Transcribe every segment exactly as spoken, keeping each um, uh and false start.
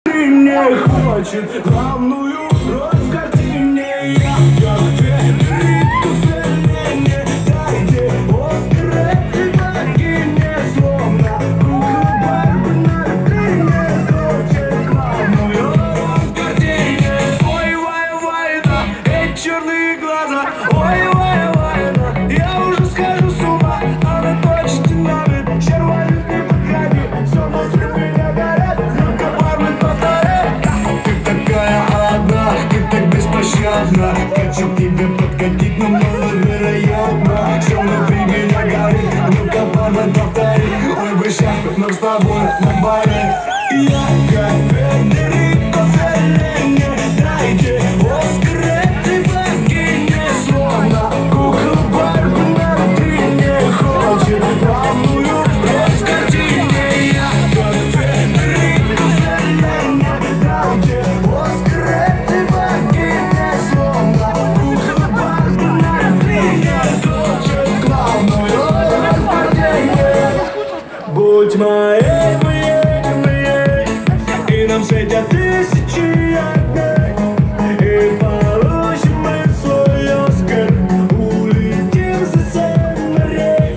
витрине хочет главную роль в картине. Я как Федерико Феллини, дайте Оскар этой богине, словно кукла Барби на витрине хочет главную роль в картине. Ой, вай, вай, да, эти черные глаза, ой, вай, вай, да, я уже схожу с ума, она точно на вид, червонит не подходи, все внутри меня горят, ну-ка, парни, повторяй. Ты такая одна, ты так беспощадна, хочу к тебе подкатить, но маловероятно, все внутри меня горит, ну-ка, парни, повтори. Ой, бы сейчас как нам с тобой на баре. Я как Федерико Феллини, дайте Оскар этой богине, словно кукла Барби на витрине хочет главную роль в картине. Я как Федерико Феллини, дайте Оскар этой богине, словно кукла Барби на витрине хочет главную роль в картине. Будь моей, моей, моей, и нам светят тысячи огней, и получим мы свой Оскар, улетим за семь морей.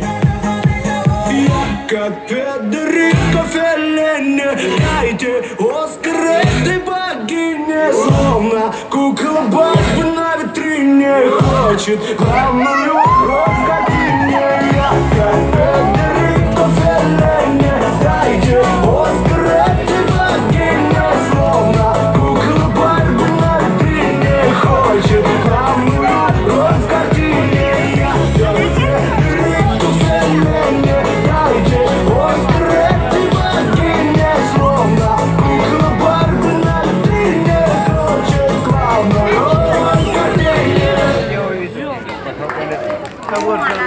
Я как Федерико Феллини, дайте Оскар этой богине, словно кукла Барби на витрине хочет главную роль в картине. Я как Федерико Феллини, дайте Оскар этой богине, словно кукла Барби на витрине хочет главную роль в картине. Я как Федерико Феллини, дайте Оскар этой богине, словно кукла Барби на витрине хочет главную роль в картине.